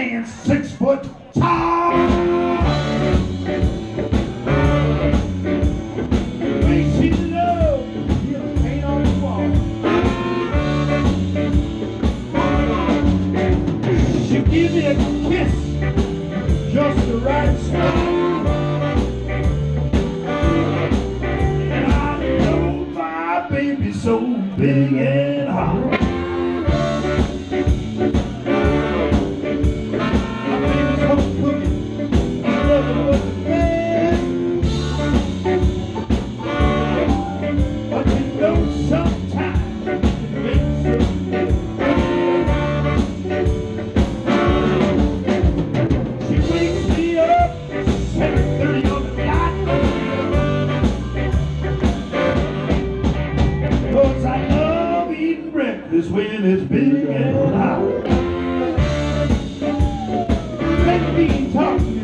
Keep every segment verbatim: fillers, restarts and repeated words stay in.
stand six foot tall. When she loves, he'll paint on the wall. She give me a kiss, just the right spot. And I know my baby's so big and hot. Is when it's big and hot. Let me talk to you.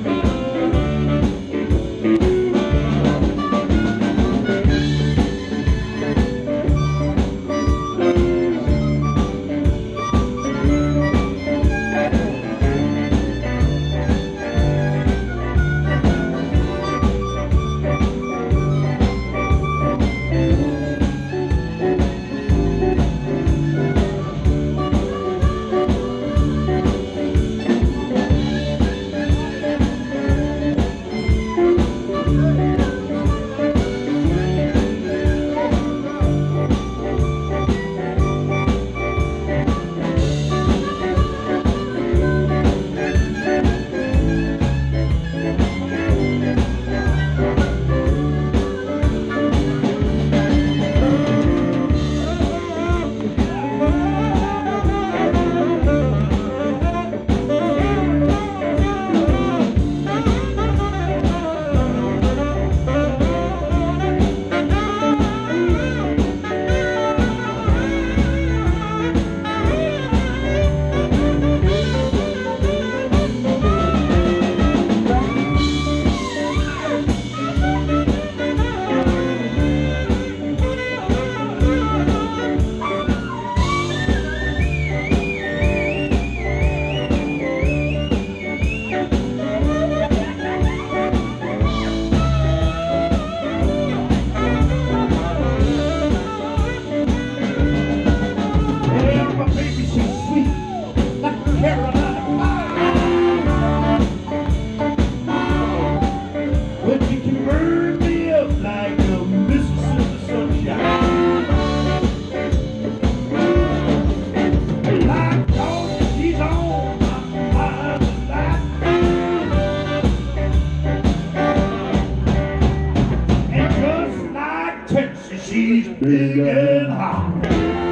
She's big and hot.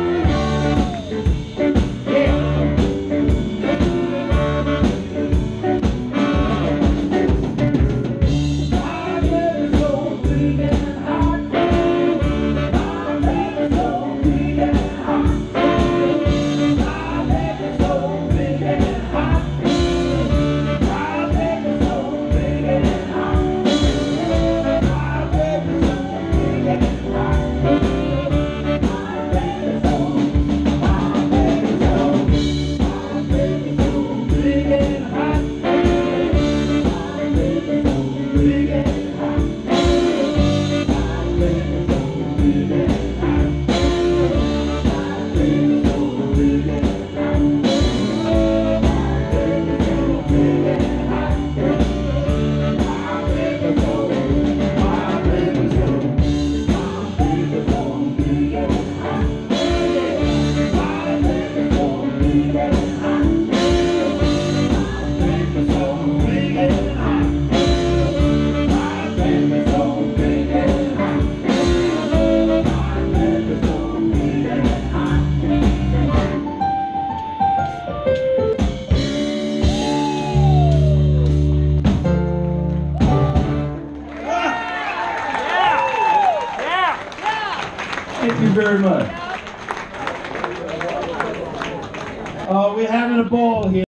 Thank you very much. Uh, we're having a ball here.